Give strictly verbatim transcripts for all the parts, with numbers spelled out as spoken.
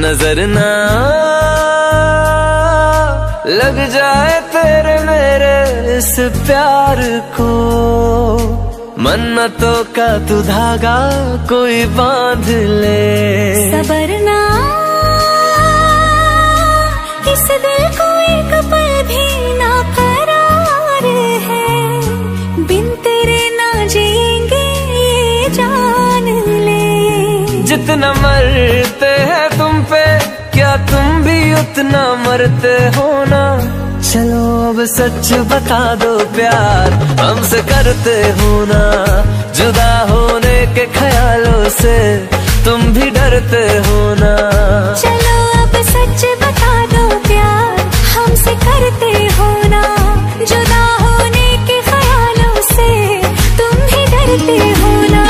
नजर ना लग जाए तेरे मेरे इस प्यार को। मन्नतों का तू धागा कोई बांध ले। सबर ना इस दिल को एक पल भी ना करार है। बिन तेरे ना जिएंगे ये जान ले। जितना मरते हैं तुम पे क्या तुम भी उतना मरते हो ना। चलो अब सच बता दो प्यार हमसे करते हो ना। जुदा होने के ख्यालों से तुम भी डरते हो ना। चलो अब सच बता दो प्यार हमसे करते हो ना। जुदा होने के ख्यालों से तुम भी डरते हो ना।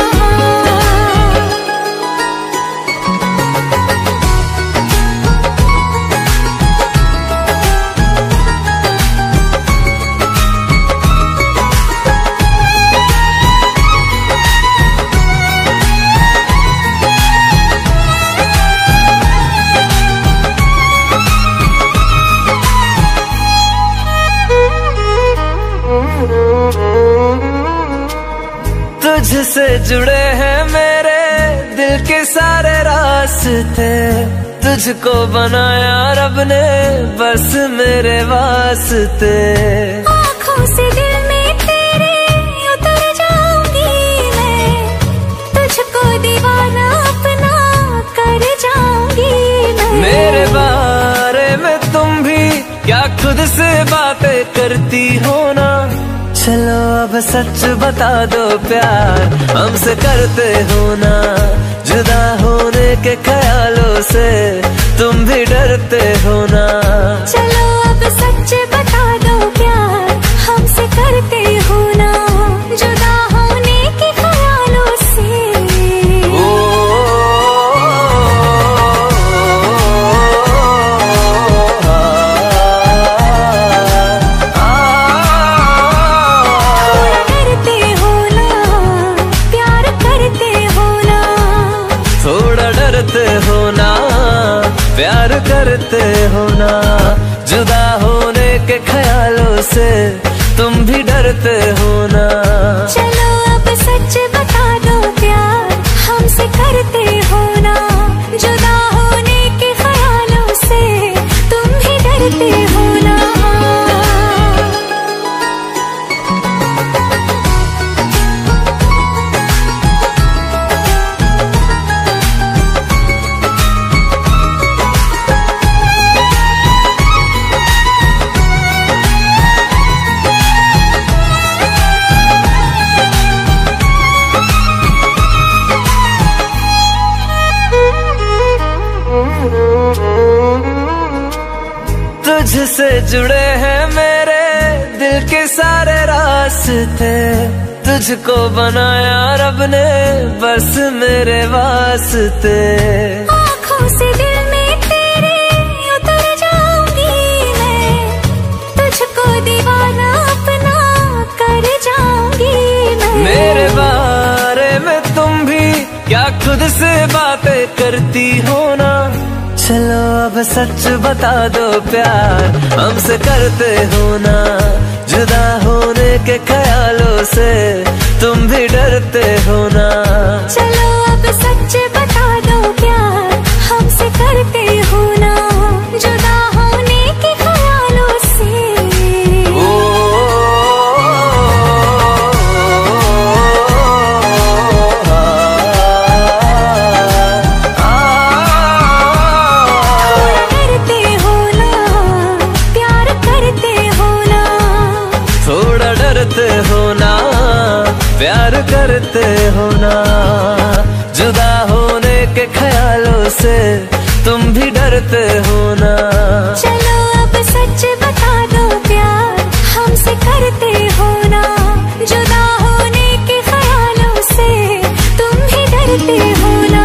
तुझसे जुड़े हैं मेरे दिल के सारे रास्ते। तुझको बनाया रब ने बस मेरे वास्ते। आँखों से दिल में तेरे उतर जाऊंगी मैं। तुझको दीवाना अपना कर जाऊंगी मैं। मेरे बारे में तुम भी क्या खुद से बातें करती हो ना। चलो अब सच बता दो प्यार हमसे करते हो ना। जुदा होने के ख्यालों से तुम भी डरते हो ना। चलो अब सच बता दो प्यार हमसे करते हो ना। जुदा होने के ख्यालों से। ओ, प्यार करते हो ना। जुदा होने के ख्यालों से तुम भी डरते हो ना। चलो अब सच बता दो प्यार हमसे करते हो ना। जुदा होने के ख्यालों से तुम भी डरते हो ना। तुझसे जुड़े हैं मेरे दिल के सारे रास्ते। तुझको बनाया रब ने बस मेरे वास्ते। आँखों से दिल में तेरे उतर जाऊंगी मैं। तुझको दीवाना अपना कर जाऊंगी मैं। मेरे बारे में तुम भी क्या खुद से बातें करती हो ना। चलो अब सच बता दो प्यार हमसे करते हो ना। जुदा होने के ख्यालों से तुम भी डरते हो ना। चलो अब सच बता दो प्यार हमसे करते हो ना। जुदा होने के ख्यालों से। ओ, प्यार करते हो ना। जुदा होने के ख्यालों से तुम भी डरते हो ना। चलो अब सच बता दो प्यार हमसे करते हो ना। जुदा होने के ख्यालों से तुम भी डरते हो ना।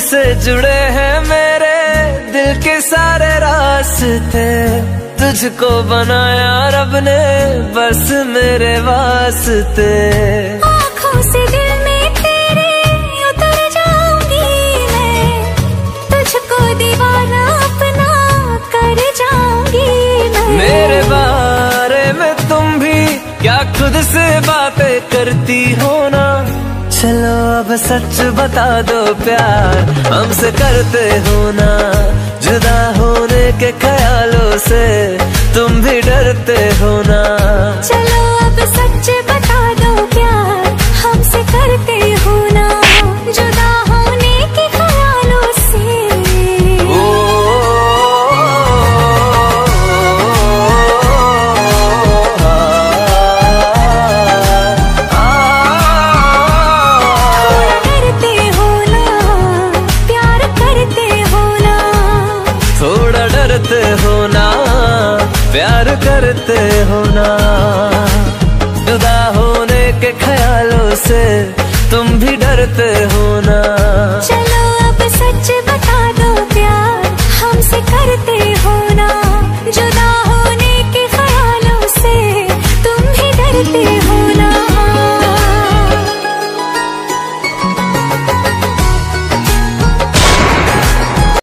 तुझसे जुड़े हैं मेरे दिल के सारे रास्ते, तुझको बनाया रब ने बस मेरे वास्ते। आँखों से दिल में तेरे उतर जाऊंगी मैं, तुझको दीवाना अपना कर जाऊंगी मैं। मेरे बारे में तुम भी क्या खुद से बातें करती हो ना, चलो अब सच बता दो प्यार हमसे करते हो ना। जुदा होने के ख्यालों से तुम भी डरते हो ना, चलो अब सच बता दो प्यार हमसे करते हो ना। जुदा होने के ख्यालों से ओ, थोड़ा डरते हो ना, प्यार करते हो ना। जुदा होने के ख्यालों से तुम भी डरते हो ना, चलो